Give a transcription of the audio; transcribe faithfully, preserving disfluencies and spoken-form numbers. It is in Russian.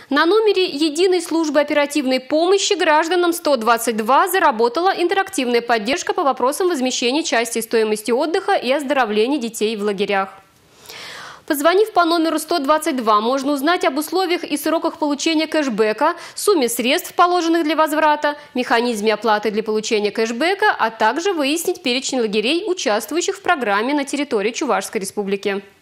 На номере единой службы оперативной помощи гражданам сто двадцать два заработала интерактивная поддержка по вопросам возмещения части стоимости отдыха и оздоровления детей в лагерях. Позвонив по номеру сто двадцать два, можно узнать об условиях и сроках получения кэшбэка, сумме средств, положенных для возврата, механизме оплаты для получения кэшбэка, а также выяснить перечень лагерей, участвующих в программе на территории Чувашской Республики.